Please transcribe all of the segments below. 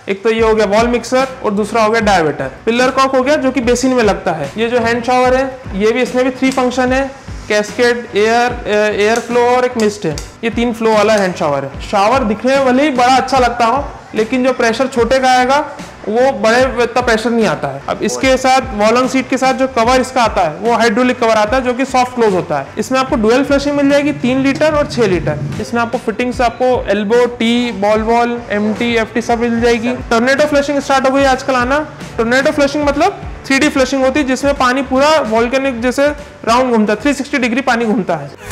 एक तो ये हो गया वॉल मिक्सर और दूसरा हो गया डायवेटर। पिलर कॉक हो गया जो कि बेसिन में लगता है। ये जो हैंड शावर है ये भी, इसमें भी 3 फंक्शन है, कैस्केड, एयर फ्लो और एक मिस्ट है। ये 3 फ्लो वाला हैंड शावर है। शावर दिखने में भले ही बड़ा अच्छा लगता हो, लेकिन जो प्रेशर छोटे का आएगा वो बड़े इतना प्रेशर नहीं आता है। अब इसके साथ वॉल ऑन सीट के साथ जो कवर इसका आता है वो हाइड्रोलिक कवर आता है जो कि सॉफ्ट क्लोज होता है। इसमें आपको डुअल फ्लशिंग मिल जाएगी 3 लीटर और 6 लीटर। इसमें आपको फिटिंग्स आपको elbow, tee, ball, MT, FT सब मिल जाएगी। टोर्नेडो फ्लशिंग स्टार्ट हो गई आजकल आना। टोर्नेडो फ्लशिंग मतलब 3D फ्लशिंग होती है जिसमें पानी पूरा वॉल्केनिक जैसे राउंड घूमता है, 360 डिग्री पानी घूमता है।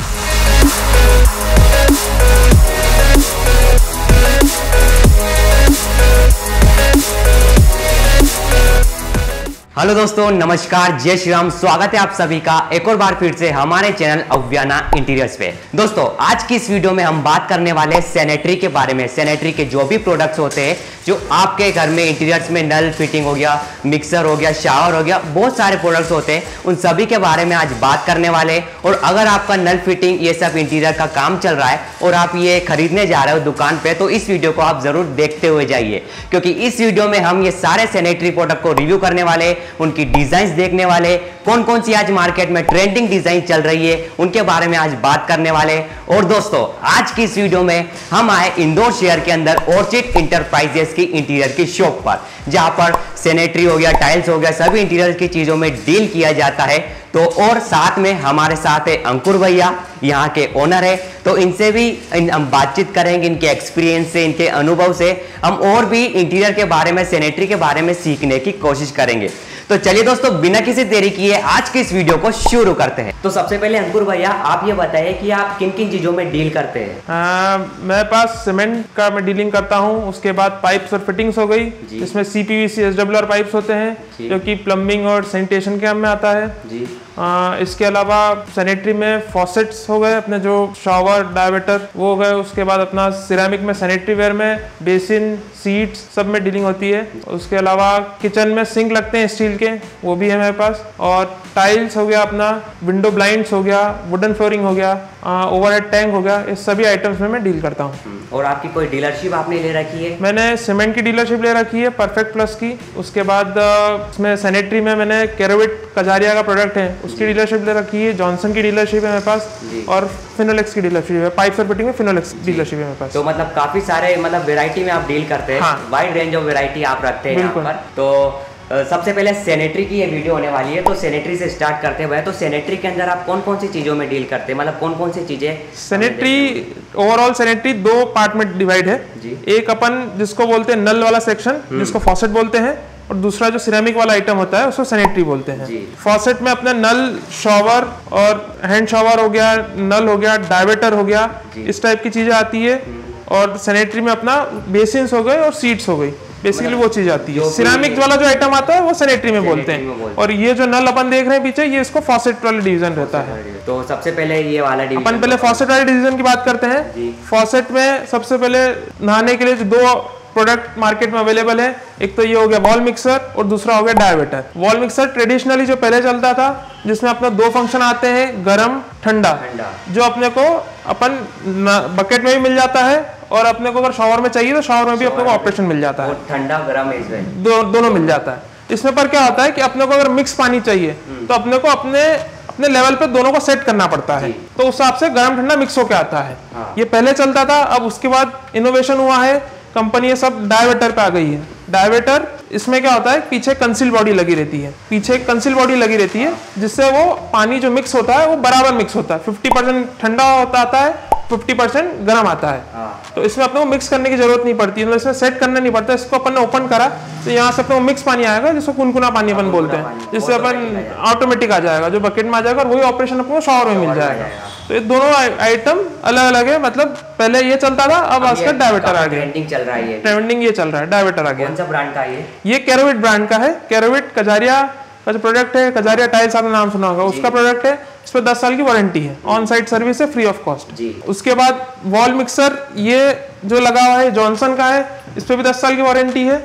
हेलो दोस्तों, नमस्कार, जय श्री राम। स्वागत है आप सभी का एक और बार फिर से हमारे चैनल अव्याना इंटीरियर्स पे। दोस्तों आज की इस वीडियो में हम बात करने वाले हैं सैनिटरी के बारे में। सैनिटरी के जो भी प्रोडक्ट्स होते हैं जो आपके घर में इंटीरियर्स में नल फिटिंग हो गया, मिक्सर हो गया, शावर हो गया, बहुत सारे प्रोडक्ट्स होते हैं, उन सभी के बारे में आज बात करने वाले हैं। और अगर आपका नल फिटिंग ये सब इंटीरियर का काम चल रहा है और आप ये खरीदने जा रहे हो दुकान पे, तो इस वीडियो को आप जरूर देखते हुए जाइए, क्योंकि इस वीडियो में हम ये सारे सैनिटरी प्रोडक्ट को रिव्यू करने वाले, उनकी डिजाइन्स देखने वाले, कौन कौन सी आज मार्केट में ट्रेंडिंग डिजाइन चल रही है उनके बारे में आज बात करने वाले। और दोस्तों आज की इस वीडियो में हम आए इंदौर शहर के अंदर ऑर्चिड इंटरप्राइजेस की इंटीरियर की शॉप पर, जहां पर सैनिटरी हो गया, टाइल्स हो गया, सभी इंटीरियर की चीजों में डील किया जाता है। तो और साथ में हमारे साथ है अंकुर भैया, यहाँ के ओनर है, तो इनसे भी हम बातचीत करेंगे, इनके एक्सपीरियंस से, इनके अनुभव से हम और भी इंटीरियर के बारे में, सैनिटरी के बारे में सीखने की कोशिश करेंगे। तो चलिए दोस्तों बिना किसी देरी किए आज की इस वीडियो को शुरू करते हैं। तो सबसे पहले अंकुर भैया आप ये बताइए कि आप किन किन चीजों में डील करते हैं? मेरे पास सीमेंट का मैं डीलिंग करता हूँ। उसके बाद पाइप्स और फिटिंग्स हो गई, इसमें CPVC SWR पाइप्स होते हैं जो कि प्लम्बिंग और सैनिटेशन के काम में आता है जी। इसके अलावा सैनिटरी में फॉसेट्स हो गए, अपने जो शावर, डायवेटर वो हो गए। उसके बाद अपना सिरेमिक में, सैनिटरी वेयर में बेसिन, सीट्स सब में डीलिंग होती है। उसके अलावा किचन में सिंक लगते हैं स्टील के, वो भी है मेरे पास। और टाइल्स हो गया, अपना विंडो ब्लाइंड्स हो गया, वुडन फ्लोरिंग हो गया, ओवरहेड टैंक हो गया, इस सभी आइटम्स में मैं डील करता हूँ। और आपकी कोई डीलरशिप आपने ले रखी है? मैंने सीमेंट की डीलरशिप ले रखी है, परफेक्ट प्लस की। उसके बाद इसमें सैनिटरी में मैंने केरोविट कजारिया का प्रोडक्ट है उसकी डीलरशिप ले रखी है। जॉनसन की डीलरशिप है मेरे पास और फिनोलेक्स की डीलरशिप है। पाइप्स और फिटिंग में फिनोलेक्स डीलरशिप है मेरे पास। तो मतलब काफी सारे वेरायटी में आप डील करते हैं। हाँ। वाइड रेंज ऑफ वेरायटी आप रखते हैं यहाँ पर। तो सबसे पहले सैनिटरी की ये वीडियो होने वाली है, तो सैनिटरी से स्टार्ट करते हुए, तो सैनिटरी के अंदर आप कौन कौन सी चीजों में डील करते हैं, मतलब कौन कौन सी चीजें? सैनिटरी ओवरऑल सैनिटरी 2 पार्ट में डिवाइड है जी। एक अपन जिसको बोलते हैं नल वाला सेक्शन, जिसको फॉसेट बोलते हैं, और दूसरा जो सिरेमिक वाला आइटम होता है उसको सैनिटरी बोलते हैं। फॉसेट में अपना नल, शावर और हैंड शावर हो गया, नल हो गया, डायवेटर हो गया, इस टाइप की चीजें आती है। और सैनिटरी में अपना बेसिन्स हो गए और सीट्स हो गई, बेसिकली वो चीज आती है। सिरामिक वाला जो आइटम आता है वो सैनिटरी में बोलते हैं। और ये जो नल अपन देख रहे हैं पीछे, ये इसको फॉसेट वाला डिवीजन रहता है। तो सबसे पहले ये वाला डिवीजन, अपन पहले फॉसेट वाले डिवीजन की बात करते हैं। फॉसेट में सबसे पहले नहाने के लिए 2 प्रोडक्ट मार्केट में अवेलेबल है। एक तो ये हो गया वॉल मिक्सर और दूसरा हो गया डायवेटर। वॉल मिक्सर ट्रेडिशनली जो पहले चलता था, जिसमें अपना 2 फंक्शन आते हैं, गरम, ठंडा, जो अपने को अपन बकेट में भी मिल जाता है और अपने को अगर शावर में चाहिए तो शावर में भी अपने को ऑपरेशन मिल जाता है। ठंडा गरम दोनों मिल जाता है। इसमें पर क्या होता है कि अपने को अगर मिक्स पानी चाहिए तो अपने को अपने लेवल पे दोनों को सेट करना पड़ता है, तो उस हिसाब से गरम ठंडा मिक्स होके आता है। ये पहले चलता था, अब उसके बाद इनोवेशन हुआ है, कंपनी सब डायवेटर पे आ गई है। डायवेटर इसमें क्या होता है, पीछे कंसील बॉडी लगी रहती है, पीछे कंसील बॉडी लगी रहती है, जिससे वो पानी जो मिक्स होता है वो बराबर मिक्स होता है। 50% ठंडा आता है, 50% गर्म आता है। तो इसमें अपने को मिक्स करने की जरूरत नहीं पड़ती, मतलब इसमें सेट करना नहीं पड़ता। इसको अपन ने ओपन करा तो यहाँ से अपने को मिक्स पानी आएगा, जिसको कुनकुना पानी अपन बोलते हैं, जिससे अपन ऑटोमेटिक आ जाएगा, जो बकेट में आ जाएगा, और वही ऑपरेशन अपने को शावर में मिल जाएगा। तो ये दोनों आइटम अलग अलग है, मतलब पहले ये चलता था, अब आजकल डायवेटर आ गया। ट्रेंडिंग चल रहा है, ट्रेंडिंग ये चल रहा है, डायवेटर आ गया। कौन सा ब्रांड का है ये? केरोविट ब्रांड का है। केरोविट कजारिया का जो प्रोडक्ट है, कजारिया टाइल्स आपने नाम सुना होगा, उसका प्रोडक्ट है। इस पर 10 साल की वारंटी है, ऑन साइट सर्विस है, फ्री ऑफ कॉस्ट। उसके बाद वॉल मिक्सर ये जो लगा हुआ है जॉनसन का है, इस पर भी 10 साल की वारंटी है।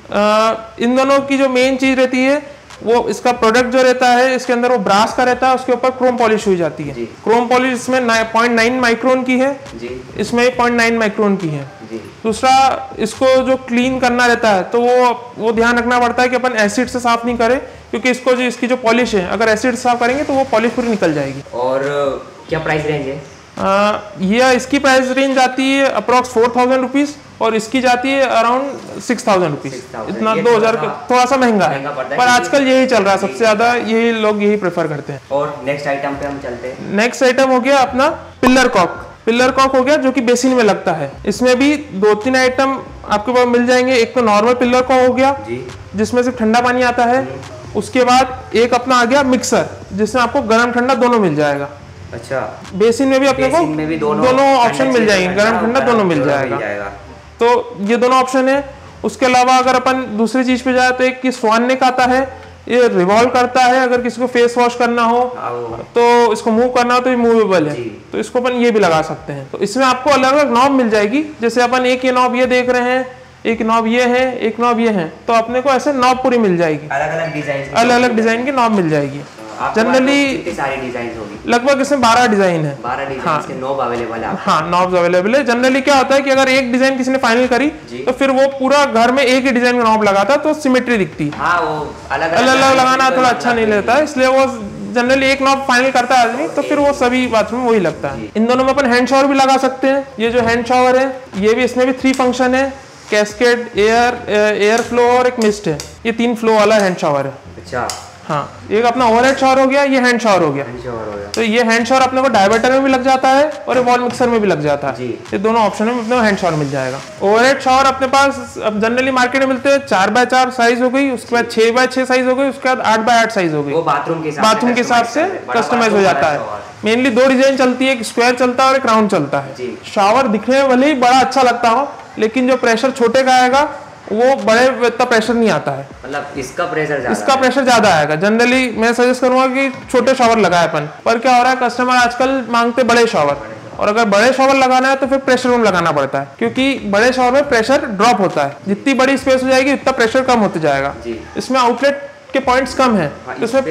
इन दोनों की जो मेन चीज रहती है वो इसका प्रोडक्ट जो रहता है, इसके अंदर वो ब्रास का रहता है, उसके ऊपर क्रोम पॉलिश हुई जाती है। क्रोम पॉलिश इसमें 0.9 माइक्रोन की है, इसमें 0.9 माइक्रोन की है। जी। दूसरा, इसको जो क्लीन करना रहता है तो वो ध्यान रखना पड़ता है कि अपन एसिड से साफ नहीं करें, क्योंकि इसकी जो पॉलिश है अगर एसिड से साफ करेंगे तो वो पॉलिश पूरी निकल जाएगी। और क्या प्राइस रेंज है? ये इसकी प्राइस रेंज आती है अप्रॉक्स 4000 रुपीज़ और इसकी जाती है अराउंड 6000 रुपीज़। इतना 2000 थोड़ा सा महंगा है, पर आजकल यही चल रहा है, सबसे ज़्यादा यही लोग यही प्रेफर करते हैं। और नेक्स्ट आइटम पे हम चलते हैं। नेक्स्ट आइटम हो गया अपना पिलर कॉक। पिलर कॉक हो गया जो कि बेसिन में लगता है। इसमें भी 2-3 आइटम आपके पास मिल जाएंगे। एक तो नॉर्मल पिलर कॉक हो गया जिसमें सिर्फ ठंडा पानी आता है। उसके बाद एक अपना आ गया मिक्सर जिसमें आपको गर्म ठंडा दोनों मिल जाएगा। अच्छा, बेसिन में भी अपने को दोनों ऑप्शन मिल जाएंगे, गर्म ठंडा दोनों मिल जाएगा। तो ये दोनों ऑप्शन है। उसके अलावा अगर अपन दूसरी चीज पे जाए तो एक स्वान का आता है, ये रिवॉल्व करता है। अगर किसी को फेस वॉश करना हो तो इसको मूव करना हो तो ये मूवेबल है, तो इसको अपन ये भी लगा सकते हैं। तो इसमें आपको अलग अलग नॉब मिल जाएगी। जैसे अपन एक ये नॉब ये देख रहे हैं, एक नॉब ये है, एक नॉब ये है, तो अपने को ऐसे नॉब पूरी मिल जाएगी, अलग अलग डिजाइन की नॉब मिल जाएगी। जनरली सारी डिजाइन होगी, लगभग इसमें 12 डिजाइन है। 12 डिजाइन के नॉब अवेलेबल है। हाँ, नॉब्स अवेलेबल है। जनरली क्या होता है कि अगर एक डिजाइन किसी ने फाइनल करी तो फिर वो पूरा घर में एक ही डिजाइन का नॉब लगाता तो सिमेट्री दिखती। हाँ, वो अलग अलग लगाना थोड़ा अच्छा नहीं लगता है, इसलिए वो जनरली एक नॉब फाइनल करता है आदमी, तो फिर वो सभी बाथरूम में वही लगता है। इन दोनों में अपन हैंड शावर भी लगा सकते हैं। ये जो हैंड शावर है ये भी, इसमें भी 3 फंक्शन है, कैस्केड, एयर फ्लो और एक मिस्ट है। ये 3 फ्लो वाला हैंड शावर है। अच्छा, हाँ, एक अपना ओवरहेड शावर हो गया, ये हैंड शावर हो गया। तो ये हैंड शावर अपने को डायवर्टर में भी लग जाता है और वॉल मिक्सर में भी लग जाता है। ये दोनों ऑप्शन में अपने को हैंड शावर मिल जाएगा। ओवरहेड शावर अपने पास अब जनरली मार्केट में मिलते हैं 4x4 साइज हो गई, उसके बाद 6x6 साइज हो गई, उसके बाद 8x8 साइज हो गई। बाथरूम के हिसाब से कस्टमाइज हो जाता है। मेनली 2 डिजाइन चलती है, एक स्क्वायर चलता है और एक राउंड चलता है। शावर दिखने में भले ही बड़ा अच्छा लगता हो, लेकिन जो प्रेशर छोटे का आएगा वो बड़े इतना प्रेशर नहीं आता है। मतलब इसका प्रेशर ज्यादा आएगा। जनरली मैं सजेस्ट करूंगा कि छोटे शावर लगाए अपन, पर क्या हो रहा है कस्टमर आजकल मांगते बड़े शावर, और अगर बड़े शावर लगाना है तो फिर प्रेशर रूम लगाना पड़ता है, क्योंकि बड़े शावर में प्रेशर ड्रॉप होता है। जितनी बड़ी स्पेस हो जाएगी उतना प्रेशर कम होते जाएगा। इसमें आउटलेट के पॉइंट्स कम है तो इसमें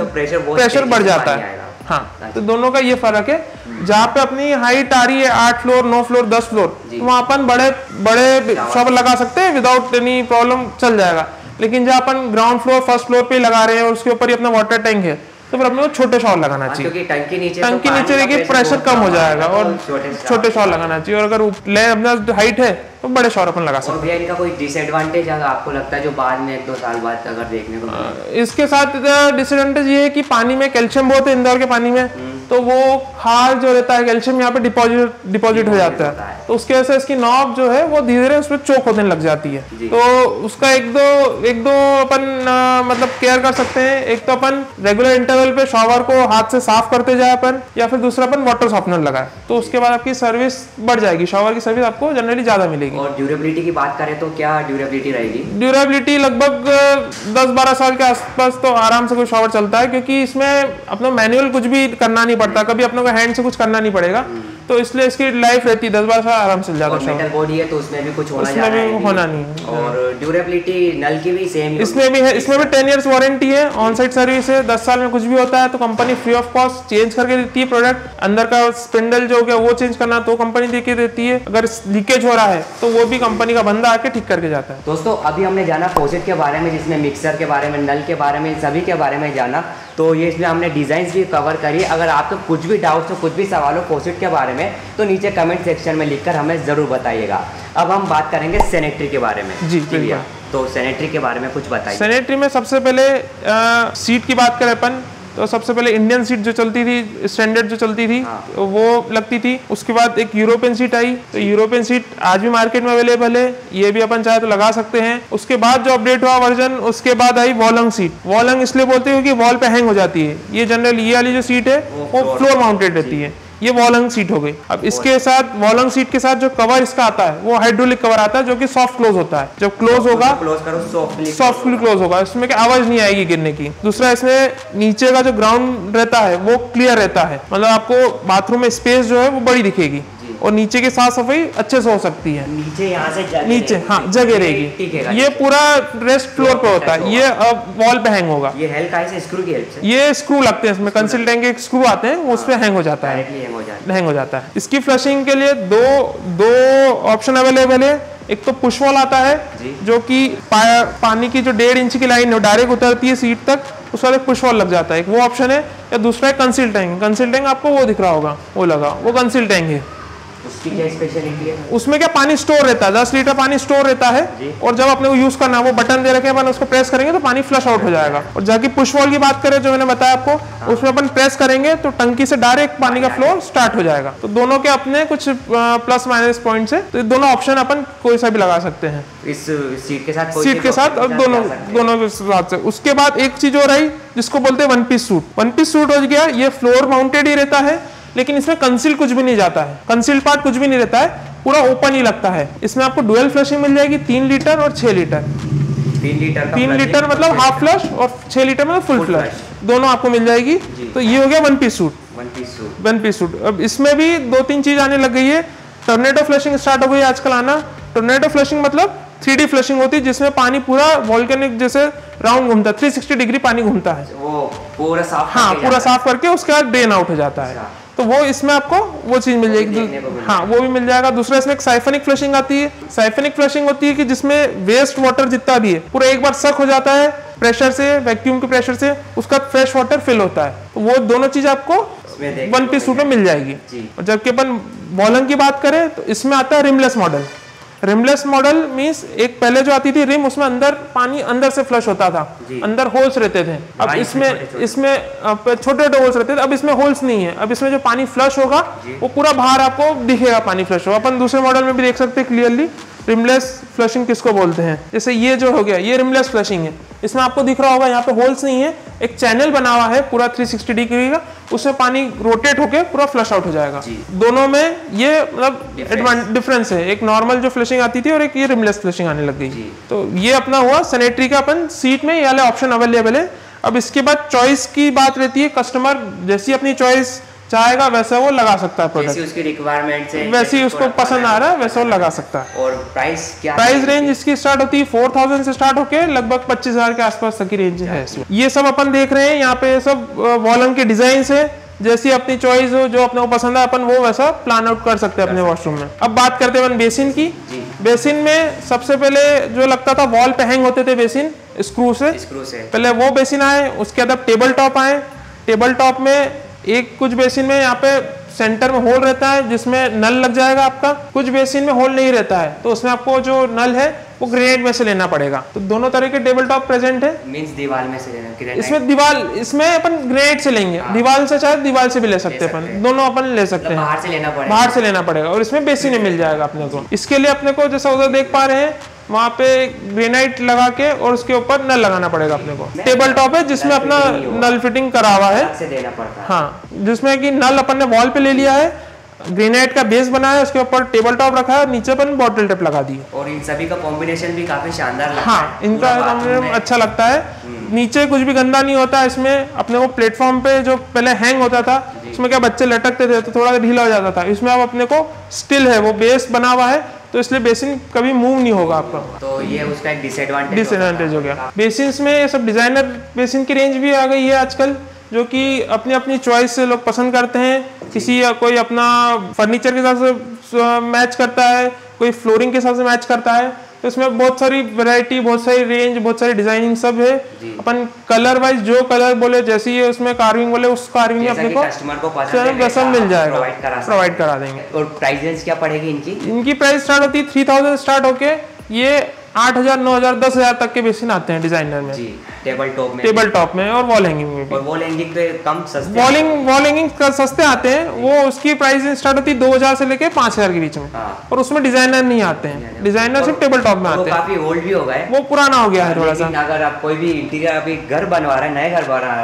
प्रेशर बढ़ जाता है। हाँ, तो दोनों का ये फर्क है। जहाँ पे अपनी हाइट आ रही है 8 फ्लोर 9 फ्लोर 10 फ्लोर, तो वहाँ अपन बड़े शावर लगा सकते हैं, विदाउट एनी प्रॉब्लम चल जाएगा। लेकिन जहाँ अपन ग्राउंड फ्लोर फर्स्ट फ्लोर पे लगा रहे हैं और उसके ऊपर ही अपना वाटर टैंक है, तो फिर अपने को छोटे शावर लगाना चाहिए, क्योंकि टंकी नीचे देखिए प्रेशर कम हो जाएगा, और छोटे शावर लगाना चाहिए। और अगर अपना हाइट है तो बड़े शावर अपन लगा सकते हैं। इनका कोई डिसएडवांटेज अगर आपको लगता है जो बाद में 1-2 साल बाद अगर देखने को इसके साथ डिसएडवांटेज ये है कि पानी में कैल्शियम बहुत है, इंदौर के पानी में, तो वो खार जो रहता है कैल्शियम यहाँ पे डिपॉजिट हो जाता है, तो उसकी वजह से इसकी नॉब जो है वो धीरे धीरे उसमें चोक होने लग जाती है। तो उसका एक दो अपन मतलब केयर कर सकते हैं। एक तो अपन रेगुलर इंटरवल पे शावर को हाथ से साफ करते जाए अपन, या फिर दूसरा अपन वाटर सॉफ्टनर लगाए, तो उसके बाद आपकी सर्विस बढ़ जाएगी। शावर की सर्विस आपको जनरली ज्यादा मिलेगी। और ड्यूरेबिलिटी की बात करें तो क्या ड्यूरेबिलिटी रहेगी? ड्यूरेबिलिटी लगभग 10-12 साल के आसपास तो आराम से कोई शावर चलता है, क्योंकि इसमें अपना मैनुअल कुछ भी करना नहीं पड़ता, कभी अपने को हैंड से कुछ करना नहीं पड़ेगा, तो इसलिए इसकी लाइफ रहती है 10-12 साल आराम से चल जाता है। मेटल बॉडी है तो उसमें भी कुछ होना नहीं। और ड्यूरेबिलिटी नल की भी सेम इसमें भी है। इसमें भी 10 इयर्स वारंटी है, ऑन साइट सर्विस है। 10 साल में कुछ भी होता है तो company free of cost change करके देती है प्रोडक्ट। अंदर का स्पिंडल जो है वो चेंज करना तो कंपनी देके देती है। अगर लीकेज हो रहा है तो वो भी कंपनी का बंदा आके ठीक करके जाता है। दोस्तों, अभी हमने जाना फॉसेट के बारे में, जिसमें मिक्सर के बारे में, नल के बारे में, सभी के बारे में जाना। तो ये इसमें हमने डिजाइन भी कवर करी। अगर आपको कुछ भी डाउट्स हो, कुछ भी सवाल हो फॉसेट के बारे में, तो नीचे कमेंट सेक्शन में लिखकर हमें ज़रूर बताइएगा। अब हम बात करेंगे सैनिटरी के बारे में। जी भैया, तो सैनिटरी के बारे में कुछ बताइए। सैनिटरी में सबसे पहले सीट की बात करें अपन, तो सबसे पहले इंडियन सीट जो चलती थी, स्टैंडर्ड जो चलती थी, वो लगती थी। उसके बाद एक यूरोपियन सीट आई, तो यूरोपियन सीट आज भी मार्केट में अवेलेबल है, ये भी अपन चाहे तो लगा सकते हैं। उसके बाद जो अपडेट हुआ वर्जन, उसके बाद आई वॉलंग सीट। वॉलंग इसलिए बोलते हैं क्योंकि वॉल पे हैंग हो जाती है। ये जनरल ये वाली जो सीट है वो फ्लोर माउंटेड रहती है, ये वॉलंग सीट हो गई। अब इसके साथ वॉलंग सीट के साथ जो कवर इसका आता है वो हाइड्रोलिक कवर आता है, जो कि सॉफ्ट क्लोज होता है। जब क्लोज होगा सॉफ्टली क्लोज होगा, इसमें क्या आवाज नहीं आएगी गिरने की। दूसरा, इसमें नीचे का जो ग्राउंड रहता है वो क्लियर रहता है, मतलब आपको बाथरूम में स्पेस जो है वो बड़ी दिखेगी। और नीचे की साफ सफाई अच्छे से हो सकती है। नीचे यहाँ से जगह नीचे हाँ जगह रहेगी। ये पूरा रेस्ट फ्लोर पे होता है, ये अब वॉल पे हैंग होगा। ये हेल्प है स्क्रू की हेल्प से, ये स्क्रू लगते हैं इसमें, कंसील टैंक के स्क्रू आते हैं, उस पे हैंग हो जाता है, हैंग हो जाता है। इसकी फ्लशिंग के लिए दो ऑप्शन अवेलेबल है। एक तो पुश वॉल आता है जो कि पानी की जो 1.5 इंच की लाइन डायरेक्ट उतरती है सीट तक, उसका एक पुश वॉल लग जाता है, एक वो ऑप्शन है। या दूसरा है कंसील टैंक। कंसील टैंक आपको वो दिख रहा होगा, वो लगा, वो कंसील टैंक है। उसकी क्या स्पेशलिटी है? उसमें क्या पानी स्टोर रहता है, 10 लीटर पानी स्टोर रहता है, और जब अपने को यूज करना है वो बटन दे रखे हैं, उसको प्रेस करेंगे तो पानी फ्लश आउट हो जाएगा। और जाके पुश वॉल की बात करें जो मैंने बताया आपको, उसमें अपन प्रेस करेंगे तो टंकी से डायरेक्ट पानी का फ्लो स्टार्ट हो जाएगा। तो दोनों के अपने कुछ प्लस माइनस पॉइंट्स है, तो दोनों ऑप्शन अपन कोई सा भी लगा सकते हैं इस सीट के साथ, अब दोनों के साथ से। उसके बाद एक चीज और आई जिसको बोलते हैं one piece suite. One piece suite हो गया, ये फ्लोर माउंटेड ही रहता है, लेकिन इसमें कंसील कुछ भी नहीं जाता है, कंसील पार्ट कुछ भी नहीं रहता है, पूरा ओपन ही लगता है। इसमें आपको डुअल फ्लशिंग मिल जाएगी, 3 लीटर और 6 लीटर। 3 लीटर मतलब हाफ फ्लश और 6 लीटर मतलब फुल फ्लश, दोनों आपको मिल जाएगी। तो ये हो गया one piece suite. One piece suite. अब इसमें भी 2-3 चीज आने लग गई है। टोर्नेडो फ्लशिंग स्टार्ट हो गई आजकल आना। टोर्नेडो फ्लशिंग मतलब 3D फ्लशिंग होती है, जिसमें पानी पूरा वोल्केनिक जैसे राउंड घूमता है, 360 डिग्री पानी घूमता है, वो पूरा साफ, हाँ पूरा साफ करके उसके बाद ड्रेन आउट हो जाता है। तो वो इसमें आपको वो चीज मिल जाएगी, हाँ वो भी मिल जाएगा। दूसरा इसमें एक साइफनिक फ्लशिंग आती है। साइफनिक फ्लशिंग होती है कि जिसमें वेस्ट वाटर जितना भी है पूरा एक बार सक हो जाता है प्रेशर से, वैक्यूम के प्रेशर से, उसका फ्रेश वाटर फिल होता है। तो वो दोनों चीज आपको वन पीस सूट में मिल जाएगी। और जबकि अपन वॉल्यूम की बात करें तो इसमें आता है rimless model. Rimless model means एक पहले जो आती थी रिम, उसमें अंदर पानी अंदर से फ्लश होता था, अंदर होल्स रहते थे। अब इसमें छोटे छोटे होल्स रहते थे, अब इसमें होल्स नहीं है। अब इसमें जो पानी फ्लश होगा वो पूरा बाहर आपको दिखेगा, पानी फ्लश होगा। अपन दूसरे मॉडल में भी देख सकते हैं क्लियरली रिमलेस फ्लशिंग किसको बोलते हैं। जैसे ये जो हो गया ये रिमलेस फ्लशिंग है, इसमें आपको दिख रहा होगा यहाँ पे होल्स नहीं है, एक चैनल बना हुआ है पूरा 360 डिग्री का, उसमें पानी रोटेट होके पूरा फ्लश आउट हो जाएगा। दोनों में ये मतलब डिफरेंस है, एक नॉर्मल जो फ्लशिंग आती थी और एक ये रिमलेस फ्लशिंग आने लग गई। तो ये अपना हुआ सैनिटरी का, अपन सीट में ये वाले ऑप्शन अवेलेबल है। अब इसके बाद चॉइस की बात रहती है, कस्टमर जैसी अपनी चॉइस चाहेगा वैसा वो लगा सकता है प्रोडक्ट, उसकी रिक्वायरमेंट से, वैसे ही उसको पसंद आ रहा है वैसा वो लगा सकता है। और प्राइस क्या? प्राइस रेंज इसकी स्टार्ट होती है 4000 से स्टार्ट होके लगभग 25000 के आसपास तक की रेंज है इसमें। ये सब अपन देख रहे हैं यहाँ पे, सब वॉल्यूम के डिजाइन है, जैसी अपनी चॉइस हो, जो अपने को पसंद है अपन वो वैसा प्लान आउट कर सकते हैं अपने वॉशरूम में। अब बात करते हैं अपन बेसिन की। बेसिन में सबसे पहले जो लगता था वॉल पे हैंग होते थे बेसिन स्क्रू से, पहले वो बेसिन आए, उसके बाद टेबल टॉप आए। टेबल टॉप में एक कुछ बेसिन में यहाँ पे सेंटर में होल रहता है जिसमें नल लग जाएगा आपका, कुछ बेसिन में होल नहीं रहता है तो उसमें आपको जो नल है वो ग्रेनाइट में से लेना पड़ेगा। तो दोनों तरह के टेबल टॉप प्रेजेंट है। मींस दीवार में से लेना, इसमें दीवार, इसमें अपन ग्रेनाइट से लेंगे, दीवार से चाहे दीवार से भी ले सकते हैं अपन, दोनों अपन ले सकते हैं। बाहर से लेना पड़ेगा और इसमें बेसिन में मिल जाएगा अपने को। इसके लिए अपने को जैसा उधर देख पा रहे हैं वहाँ पे ग्रेनाइट लगा के और उसके ऊपर नल लगाना पड़ेगा अपने को। टेबल टॉप है जिसमें अपना नल फिटिंग करा हुआ है, हाँ, जिसमें कि नल अपन ने वॉल पे ले लिया है, ग्रेनाइट का बेस बनाया है, उसके ऊपर टेबल टॉप रखा है, नीचे अपन बॉटल टेप लगा दी। और इन सभी का कॉम्बिनेशन भी काफी शानदार लगता है। हाँ, इनका कॉम्बिनेशन अच्छा लगता है। नीचे कुछ भी गंदा नहीं होता है इसमें। अपने को प्लेटफॉर्म पे जो पहले हैंग होता था उसमें क्या बच्चे लटकते थे तो थोड़ा ढीला हो जाता था, इसमें अब अपने को स्टिल है, वो बेस बना हुआ है तो इसलिए बेसिन कभी मूव नहीं होगा आपका। तो ये उसका एक डिसएडवांटेज हो गया। बेसिन्स में ये सब डिजाइनर बेसिन की रेंज भी आ गई है आजकल, जो कि अपनी अपनी चॉइस से लोग पसंद करते हैं। किसी या कोई अपना फर्नीचर के हिसाब से मैच करता है, कोई फ्लोरिंग के हिसाब से मैच करता है, तो इसमें बहुत सारी वैरायटी, बहुत सारी रेंज, बहुत सारी डिजाइनिंग सब है। अपन कलर वाइज जो कलर बोले, जैसी है उसमें कार्विंग बोले उस कार्विंग अपने को कस्टमर को पसंद मिल जाएगा, प्रोवाइड करा देंगे। और प्राइस रेंज क्या पड़ेगी इनकी प्राइस स्टार्ट होती है 3000 स्टार्ट होके ये 8000, 9000, 10000 तक के बेसिन आते हैं डिजाइनर में, टेबल टॉप में और वॉल हैंगिंग में भी। और वॉल हैंगिंग पे कम सस्ते, वॉल हैंगिंग सस्ते आते हैं। वो उसकी प्राइस स्टार्ट होती है 2000 से लेके 5000 के बीच में। और उसमें डिजाइनर नहीं आते हैं, डिजाइनर सिर्फ टेबल टॉप में आते हैं। काफी ओल्ड भी हो गए, वो पुराना हो गया है थोड़ा सा। अगर आप कोई भी इंटीरियर अभी घर बनवा रहे हैं, नए घर बनवा रहे हैं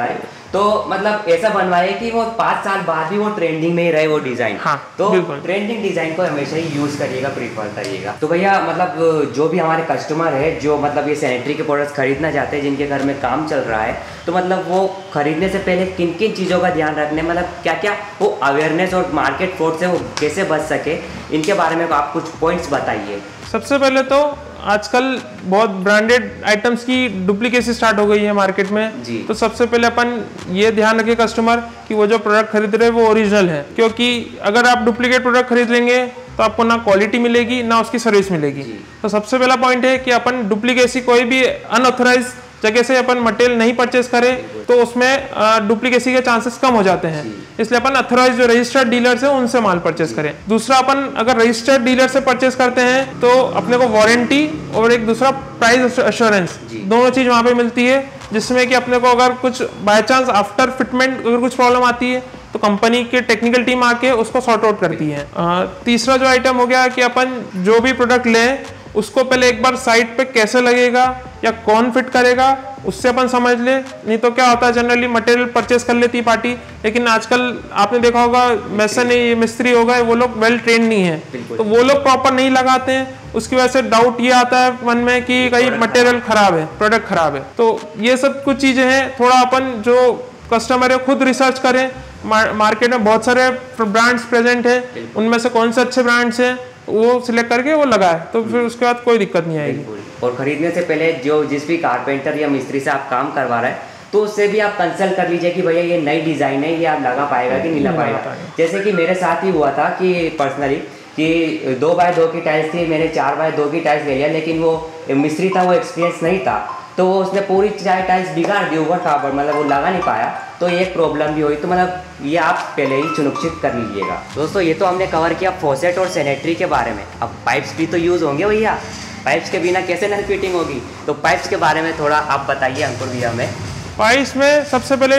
तो मतलब ऐसा बनवाए कि वो 5 साल बाद भी वो ट्रेंडिंग में ही रहे वो डिजाइन। हाँ, तो ट्रेंडिंग डिजाइन को हमेशा ही यूज करिएगा, प्रीफर करिएगा। तो भैया मतलब जो भी हमारे कस्टमर है जो मतलब ये सैनिटरी के प्रोडक्ट्स खरीदना चाहते हैं, जिनके घर में काम चल रहा है, तो मतलब वो खरीदने से पहले किन किन चीज़ों का ध्यान रखने, मतलब क्या क्या वो अवेयरनेस और मार्केट फ्रॉड से वो कैसे बच सके, इनके बारे में आप कुछ पॉइंट्स बताइए। सबसे पहले तो आजकल बहुत ब्रांडेड आइटम्स की डुप्लीकेसी स्टार्ट हो गई है मार्केट में जी। तो सबसे पहले अपन ये ध्यान रखें कस्टमर कि वो जो प्रोडक्ट खरीद रहे हैं वो ओरिजिनल है, क्योंकि अगर आप डुप्लीकेट प्रोडक्ट खरीद लेंगे तो आपको ना क्वालिटी मिलेगी ना उसकी सर्विस मिलेगी। तो सबसे पहला पॉइंट है कि अपन डुप्लीकेसी कोई भी अनऑथराइज जगह से अपन मटेरियल नहीं परचेस करें तो उसमें डुप्लीकेसी के चांसेस कम हो जाते हैं, इसलिए अपन अथोराइज जो रजिस्टर्ड डीलर्स हैं उनसे माल परचेस करें। दूसरा, अपन अगर रजिस्टर्ड डीलर से परचेस करते हैं तो अपने को वारंटी और एक दूसरा प्राइस एश्योरेंस दोनों चीज वहां पे मिलती है, जिसमें कि अपने को अगर कुछ बाय चांस आफ्टर फिटमेंट अगर कुछ प्रॉब्लम आती है तो कंपनी के टेक्निकल टीम आके उसको सॉर्ट आउट करती है। तीसरा जो आइटम हो गया कि अपन जो भी प्रोडक्ट लें उसको पहले एक बार साइट पे कैसे लगेगा या कौन फिट करेगा उससे अपन समझ ले। नहीं तो क्या होता है, जनरली मटेरियल परचेस कर लेती पार्टी, लेकिन आजकल आपने देखा होगा मैसन मिस्त्री हो गए, वो लोग वेल ट्रेन नहीं है, तो वो लोग प्रॉपर नहीं लगाते हैं। उसकी वजह से डाउट ये आता है मन में कि कहीं मटेरियल खराब है, प्रोडक्ट खराब है। तो ये सब कुछ चीजें हैं, थोड़ा अपन जो कस्टमर है खुद रिसर्च करें। मार्केट में बहुत सारे ब्रांड्स प्रेजेंट हैं, उनमें से कौन से अच्छे ब्रांड्स हैं वो सिलेक्ट करके वो लगाए, तो फिर उसके बाद कोई दिक्कत नहीं आएगी। और खरीदने से पहले जो जिस भी कारपेंटर या मिस्त्री से आप काम करवा रहे हैं तो उससे भी आप कंसल्ट कर लीजिए कि भैया ये नई डिज़ाइन है, ये आप लगा पाएगा कि नहीं लगा पाएगा। जैसे कि मेरे साथ ही हुआ था कि पर्सनली कि 2x2 की टाइल्स थी, मैंने 4x2 की टाइल्स ले लिया, लेकिन वो मिस्त्री था, वो एक्सपीरियंस नहीं था, तो उसने पूरी टाइल्स बिगाड़ दी ऊपर टावर, मतलब वो लगा नहीं पाया, तो ये प्रॉब्लम भी हुई। तो मतलब ये आप पहले ही सुनिश्चित कर लीजिएगा। दोस्तों ये तो हमने कवर किया फॉसेट और सैनिटरी के बारे में। अब पाइप्स भी तो यूज़ होंगे भैया, पाइप्स के बिना कैसे नल फिटिंग होगी, तो पाइप्स के बारे में थोड़ा आप बताइए अंकुर भैया हमें। पाइप्स में सबसे पहले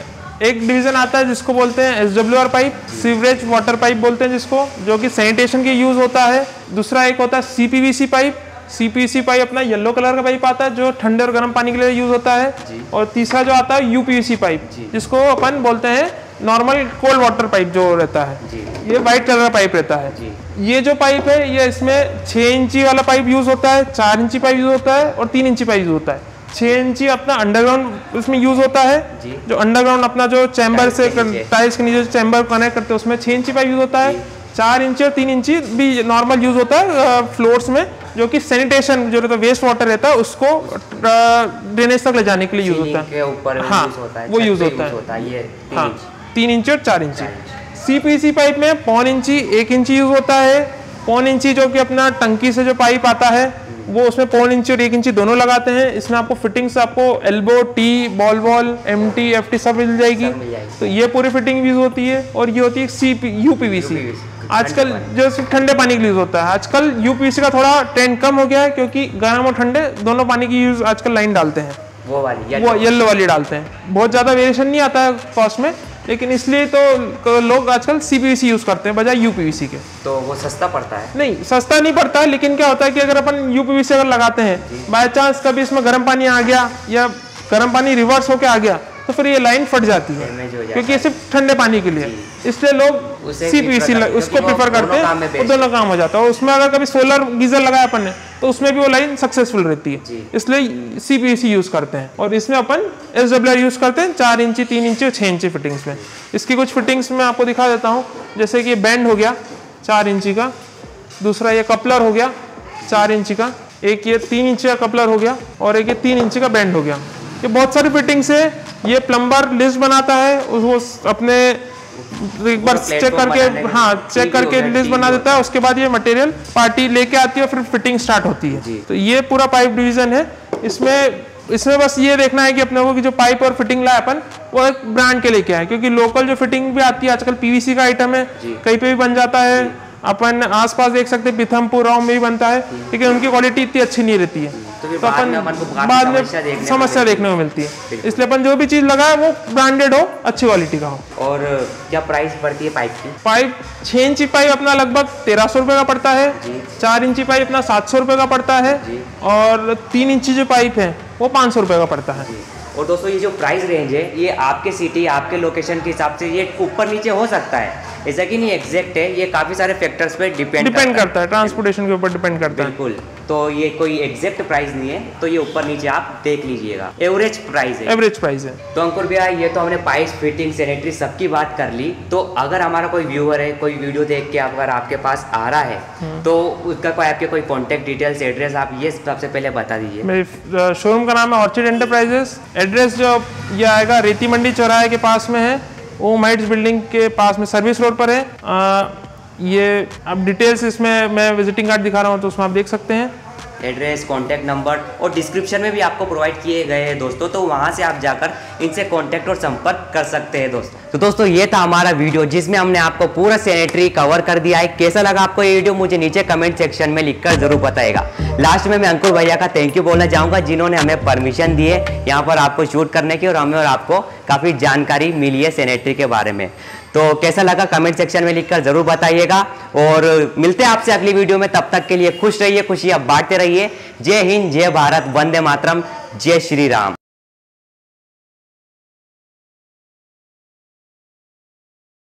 एक डिवीजन आता है जिसको बोलते हैं SWR pipe, sewerage water pipe बोलते हैं जिसको, जो कि सैनिटेशन के यूज होता है। दूसरा एक होता है CPVC पाइप। CPVC पाइप अपना येलो कलर का पाइप आता है जो ठंडे और गर्म पानी के लिए यूज होता है। और तीसरा जो आता है UPVC पाइप, जिसको अपन बोलते हैं नॉर्मल कोल्ड वाटर पाइप जो रहता है, ये व्हाइट कलर का पाइप रहता है। ये जो पाइप है ये इसमें 6 इंची वाला पाइप यूज होता है, 4 इंची पाइप यूज होता है और 3 इंची पाइप यूज होता है। 6 इंची अपना अंडरग्राउंड उसमें यूज होता है, जो अंडरग्राउंड अपना जो चैम्बर से टाइल्स के नीचे चैम्बर कनेक्ट करते हैं उसमें 6 इंची पाइप यूज होता है। 4 इंची और 3 इंची भी नॉर्मल यूज होता है फ्लोर्स में, जो कि सैनिटेशन जो रहता है, वेस्ट वाटर रहता है उसको ड्रेनेज तक ले जाने के लिए यूज होता है। हाँ, वो यूज होता है। हाँ, 3 इंची और 4 इंची। CPVC पाइप में 1.5 इंची 1 इंची यूज होता है। 1.5 इंची जो कि अपना टंकी से जो पाइप आता है वो उसमें 1.5 इंची और 1 इंची दोनों लगाते हैं। इसमें आपको फिटिंग्स आपको elbow, tee, ball, MT, FT सब मिल जाएगी। तो ये पूरी फिटिंग यूज होती है। और ये होती है UPVC। आजकल जो ठंडे पानी के यूज होता है, आजकल UPVC का थोड़ा ट्रेंड कम हो गया है, क्योंकि गर्म और ठंडे दोनों पानी की यूज आजकल लाइन डालते हैं, वो येलो वाली डालते हैं। बहुत ज्यादा वेरिएशन नहीं आता है कॉस्ट में, लेकिन इसलिए तो लोग आजकल CPVC यूज करते हैं बजाय UPVC के। तो वो सस्ता पड़ता है? नहीं, सस्ता नहीं पड़ता है, लेकिन क्या होता है कि अगर अपन UPVC अगर लगाते हैं, बाय चांस कभी इसमें गर्म पानी आ गया या गर्म पानी रिवर्स होके आ गया, तो फिर ये लाइन फट जाती है, क्योंकि ये सिर्फ ठंडे पानी के लिए, इसलिए लोग CPVC उसको प्रेफर करते हैं, वो दोनों काम हो जाता है। उसमें अगर कभी सोलर गीजर लगाया अपन ने तो उसमें भी वो लाइन सक्सेसफुल रहती है, इसलिए CPVC यूज करते हैं। और इसमें अपन SWR यूज करते हैं 4 इंची, 3 इंची और 6 इंची फिटिंग्स में। इसकी कुछ फिटिंग्स में आपको दिखा देता हूँ, जैसे कि ये बैंड हो गया 4 इंची का, दूसरा ये कपलर हो गया 4 इंची का, एक ये 3 इंची का कपलर हो गया और एक ये 3 इंची का बैंड हो गया। ये बहुत सारी फिटिंग्स है। ये प्लम्बर लिस्ट बनाता है, वो अपने एक बार चेक करके, हाँ चेक करके लिस्ट बना देता है, उसके बाद ये मटेरियल पार्टी लेके आती है और फिर फिटिंग स्टार्ट होती है। तो ये पूरा पाइप डिवीजन है। इसमें बस ये देखना है कि अपने को कि जो पाइप और फिटिंग लाए अपन वो एक ब्रांड के लेके आए, क्योंकि लोकल जो फिटिंग भी आती है आजकल PVC का आइटम है, कहीं पे भी बन जाता है। अपन आसपास देख सकते हैं पीथमपुर राव में भी बनता है, लेकिन उनकी क्वालिटी इतनी अच्छी नहीं रहती है, तो अपन बाद में समस्या देखने को मिलती है। इसलिए अपन जो भी चीज लगाए वो ब्रांडेड हो, अच्छी क्वालिटी का हो। और क्या प्राइस पड़ती है पाइप की? पाइप 6 इंची पाइप अपना लगभग 1300 रुपये का पड़ता है। 4 इंची पाइप अपना 700 रुपये का पड़ता है। और 3 इंची जो पाइप है वो 500 रुपये का पड़ता है। और दोस्तों ये जो प्राइस रेंज है ये आपके सिटी आपके लोकेशन के हिसाब से ये ऊपर नीचे हो सकता है, ऐसा कि नहीं एग्जैक्ट है, ये काफ़ी सारे फैक्टर्स पे डिपेंड करता है, ट्रांसपोर्टेशन के ऊपर डिपेंड करता है। बिल्कुल, तो ये कोई एग्जैक्ट प्राइस नहीं है, तो ये ऊपर नीचे आप देख लीजिएगा, एवरेज प्राइस है। एवरेज प्राइस है। तो अंकुर भैया ये तो हमने पाइप्स फिटिंग सैनिटरी सबकी बात कर ली, तो अगर हमारा कोई व्यूअर है, कोई वीडियो देख के अगर आपके पास आ रहा है तो उसका कोई आपके कोई कॉन्टैक्ट डिटेल्स एड्रेस आप ये सबसे पहले बता दीजिए। मेरे शोरूम का नाम है ऑर्चिड एंटरप्राइजेस। एड्रेस जो ये आएगा रेती मंडी चौराहे के पास में है, ओम हाइट्स बिल्डिंग के पास में सर्विस रोड पर है। ये अब डिटेल्स इसमें मैं विजिटिंग कार्ड दिखा रहा हूँ तो उसमें आप देख सकते हैं, एड्रेस, कॉन्टैक्ट नंबर और डिस्क्रिप्शन में भी आपको प्रोवाइड किए गए हैं दोस्तों, तो वहां से आप जाकर इनसे कॉन्टैक्ट और संपर्क कर सकते हैं दोस्तों। तो दोस्तों ये था हमारा वीडियो जिसमें हमने आपको पूरा सैनिटरी कवर कर दिया है। कैसा लगा आपको ये वीडियो मुझे नीचे कमेंट सेक्शन में लिखकर जरूर बताएगा। लास्ट में मैं अंकुर भैया का थैंक यू बोलना चाहूँगा जिन्होंने हमें परमिशन दी है यहाँ पर आपको शूट करने की, और हमें और आपको काफ़ी जानकारी मिली है सैनिटरी के बारे में। तो कैसा लगा कमेंट सेक्शन में लिखकर जरूर बताइएगा, और मिलते हैं आपसे अगली वीडियो में। तब तक के लिए खुश रहिए, खुशियां बांटते रहिए। जय हिंद, जय भारत, वंदे मातरम, जय श्री राम।